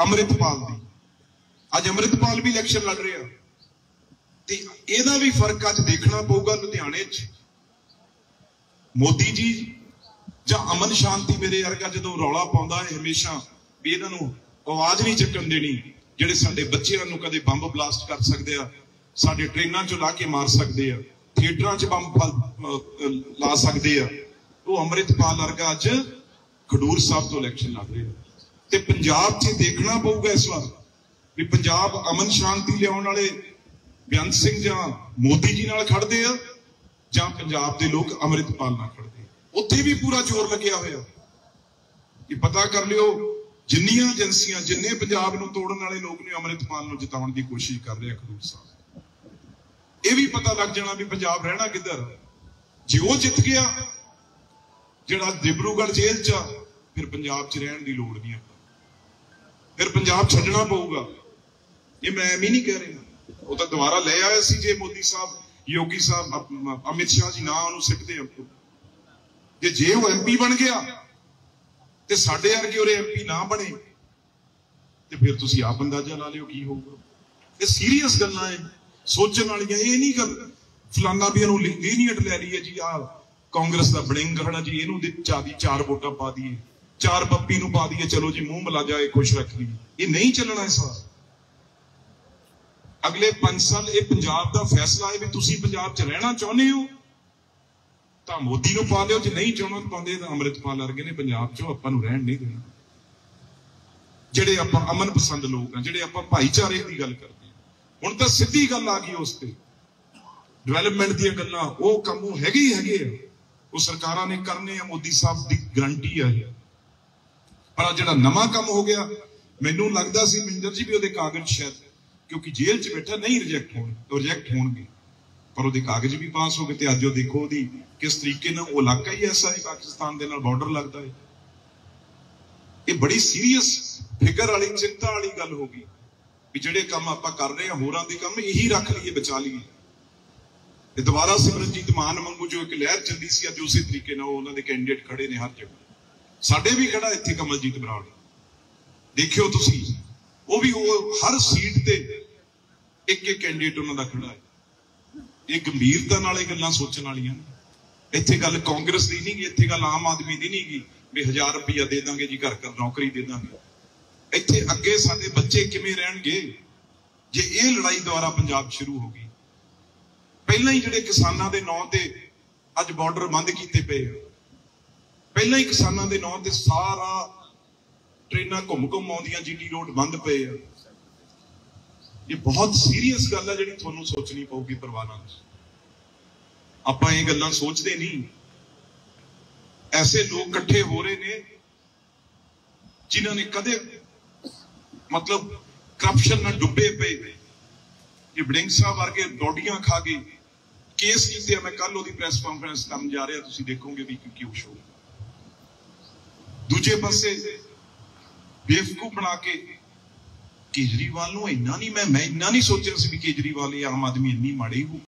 अमृतपाल दी। अज अमृतपाल भी इलैक्शन लड़ रहा ते इहदा भी फर्क अज देखना पऊगा। लुधियाने मोदी जी जां अमन शांति मेरे वर्गा जदों रौला पाउंदा है हमेशा भी इन्हां नूं आवाज नहीं चुकन देनी, जिहड़े साडे बच्चिआं नूं कदे बंब ब्लास्ट कर सकदे आ, साडे ट्रेनां चों ला के मार सकदे आ, थिएटरां च बंब ला सकदे आ, वो अमृतपाल वर्गा अज खडूर साहब तो इलैक्शन लड़ रहे हैं। ते पंजाब च देखना पऊगा इस बार भी पंजाब अमन शांति लियाउण वाले बेअंत सिंह जां मोदी जी नाल खड़दे आ जां पंजाब दे लोग अमृतपाल नाल खड़दे। उत्थे भी पूरा जोर लग्या होया कि पता कर लियो जिन्नियां एजेंसियां जिन्ने पंजाब नूं तोड़न वाले लोग ने अमृतपाल नूं जिताउण दी कोशिश कर रहे खडूर साहब। ये भी पता लग जाना भी पंजाब रहना किधर। जे वो जित गया जिहड़ा डिब्रूगढ़ जेल च फिर पंजाब च रहण दी लोड़ नहीं, फिर पंजाब छड्डना पऊगा। ये मैं भी नहीं कह रहा, वो तो दोबारा ले आया सी जे मोदी साहब योगी साहब अमित शाह जी ना उन्होंने सिटते जे वो MP बन गया ते साडे वर्गे उरे MP ना बने ते फिर तुसीं आप अंदाजा ला लियो की होगा। ये सीरीयस गल्लां है सोचण वालियां। ये नहीं गल फलाना भी इहनूं लीनियट लै लईए जी आ कांग्रेस का बड़िंग खड़ा जी इनू चार वोटा पा दिए, चार पप्पी नूं पा दिए, चलो जी मुंह मिला जाए खुश रख ली। ये नहीं चलना इस बार। अगले 5 साल ये पंजाब का फैसला है भी तुसीं पंजाब च रहना चाहुंदे हो तां मोदी नूं पा लिओ, जे नहीं चाहुंदे पाउंदे तां अमृतपाल वर्गे ने पंजाब चों आपां नूं रहण नहीं देना। जिहड़े आपां अमन पसंद लोग हैं, जिहड़े आपां भाईचारे की गल करदे हां, हुण तां सीधी गल आ गई उस ते डिवेलपमेंट दी गल्लां वो काम हैगे वो सरकारां ने करने आ, मोदी साहब की गारंटी है। पर जिहड़ा नवां काम हो गया मैनूं लगदा सी मिंदर जी भी उहदे कागज शायद क्योंकि जेल च बैठा नहीं रिजैक्ट होणगे पर उहदे कागज भी पास हो गए। ते अज देखो उहदी किस तरीके नाल वो इलाका ही ऐसा है पाकिस्तान दे नाल बॉर्डर लगता है। ये बड़ी सीरीयस फिकर वाली चिंता वाली गल हो गई भी जिहड़े काम आपां कर रहे हैं होरां दे काम यही रख लीए बचा लीए। दोबारा सिमरनजीत मान वांगू जो एक लहर चली सी अज उसी तरीके नाल उन्हां दे कैंडीडेट खड़े ने हर जगह। साडे भी खड़ा इत्थे कमलजीत बराड़, देखियो तुसीं वो भी वो हर सीट ते एक कैंडीडेट उन्हां दा खड़ा है। ये गंभीरता नाल ये गल्लां सोचण वालियां ने। इत्थे गल कांग्रेस दी नहीं गी, इत्थे गल आम आदमी दी नहीं गी भी 1000 रुपया दे दांगे जी घर घर नौकरी दे दांगे। इत्थे अगे साडे बच्चे किवें रहणगे जे ये लड़ाई द्वारा पंजाब शुरू हो गई। पहला ही जिहड़े किसानां दे नां ते अज बॉर्डर बंद कीते पे, पहला ही किसानां दे नां ते सारा ट्रेनां घुम घुम आउंदियां GT रोड बंद पे। ये बहुत सीरीयस गल है जिहड़ी तुहानूं सोचनी पऊगी परवाना। आपां ये गल्लां सोचदे नहीं। ऐसे लोग इकट्ठे हो रहे ने जिन्हां ने कदे मतलब करप्शन नाल डुबे पे। ये बड़िंग साहब वर्गे डोडियां खा गए केस कीते। मैं कल ओदी प्रेस कॉन्फ्रेंस करन जा रहा, तुसीं देखोगे भी की कुछ हो। दूजे पासे बेवकूफ बना के केजरीवाल नूं इन्ना नहीं मैं इन्ना नहीं सोचा सी भी केजरीवाल आम आदमी इन्नी माड़ी हो।